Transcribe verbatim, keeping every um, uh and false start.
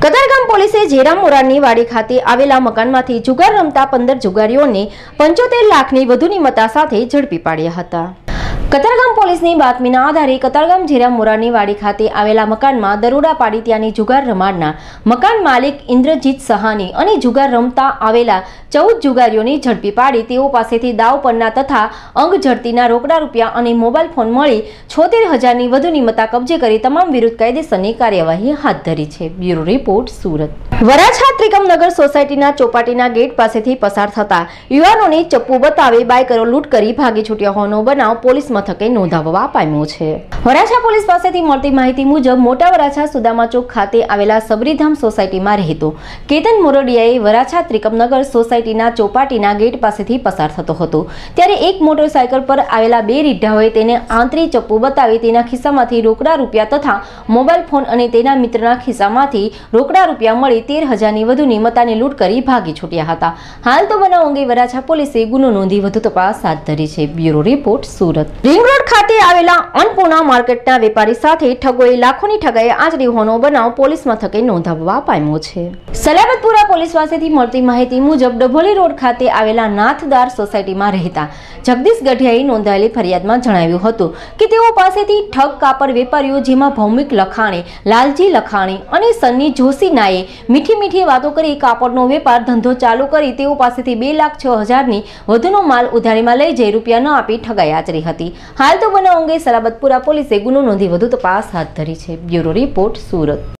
કતારગામ પોલીસે જેરામ મોરાની વાડી ખાતે આવેલા મકાનમાંથી જુગાર રમતા પંદર જુગારીઓને પંચોતેર લાખની વધુની મત્તા સાથે ઝડપી પાડ્યા હતા। કતારગામ પોલીસની બાતમીના આધારે કતારગામ જેરામ મોરાની વાડી ખાતે આવેલા મકાનમાં દરોડા પાડી ત્યાંની જુગાર રમાડનાર મકાન માલિક ઇન્દ્રજીત સહાની અને જુગાર રમતા આવેલા ચૌદ જુગારીઓને ઝડપી પાડી તેઓ પાસેથી દાવ પરના તથા અંગ ઝડતીના રોકડા રૂપિયા અને મોબાઈલ ફોન મળી છોતેર હજારની વધુની મત્તા કબજે કરી તમામ વિરુદ્ધ કાયદેસરની કાર્યવાહી હાથ ધરી છે। Bureau report, Surat. વરાછા ત્રિકમનગર સોસાયટીના ચોપાટીના ગેટ પાસેથી પસાર થતા યુવાનોને ચપ્પુ બતાવી બાઇકરો લૂંટ કરી ભાગી છૂટ્યા હોવાનો બનાવ પોલીસ મથકે નોંધાવવા પામ્યો છે। વરાછા પોલીસ પાસેથી મળતી માહિતી મુજબ મોટા વરાછા સુદામા ચોક ખાતે આવેલા સબરીધામ સોસાયટીમાં રહેતો કેતન મોરડિયાએ વરાછા ત્રિકમનગર સોસાયટીના ચોપાટીના ગેટ પાસેથી પસાર થતો હતો ત્યારે એક મોટરસાયકલ પર આવેલા બે રીઢાઓએ તેને આંતરી ચપ્પુ બતાવી તેના ખિસ્સામાંથી રોકડા રૂપિયા તથા મોબાઈલ ફોન અને તેના મિત્રના ખિસ્સામાંથી રોકડા રૂપિયા મળી તેર હજારની વધુની મત્તાની લૂંટ કરી ભાગી છૂટ્યા હતા। હાલ તો બનાવ અંગે વરાછા પોલીસે ગુનો નોંધી વધુ તપાસ હાથ ધરી છે। Bureau report, Surat. Ring road ખાતે આવેલા અન્નપૂર્ણા માર્કેટના વેપારી સાથે ઠગોએ લાખોની ઠગાઈ આચરી હોવાનો બનાવ પોલીસ મથકે નોંધાવવા પામ્યો છે। સલાબતપુરા પોલીસ પાસેથી મળતી માહિતી મુજબ ડભોલી રોડ ખાતે આવેલા નાથદાર સોસાયટીમાં રહેતા જગદીશ ગઢિયાએ નોંધાયેલી ફરિયાદમાં જણાવ્યું હતું કે તેઓ પાસેથી ઠગ કાપડ વેપારીઓ જેમાં ભૌમિક લખાણી, લાલજી લખાણી અને સન્ની જોશીનાએ મીઠી મીઠી વાતો કરી કાપડનો વેપાર ધંધો ચાલુ કરી તેઓ પાસેથી બે લાખ છ હજારની વધુનો માલ ઉધારીમાં લઈ જઈ રૂપિયા ન આપી ઠગાઈ આચરી હતી। હાલ તો બનાવ અંગે સલાબતપુરા પોલીસે ગુનો નોંધી વધુ તપાસ હાથ ધરી છે। Bureau report, Surat.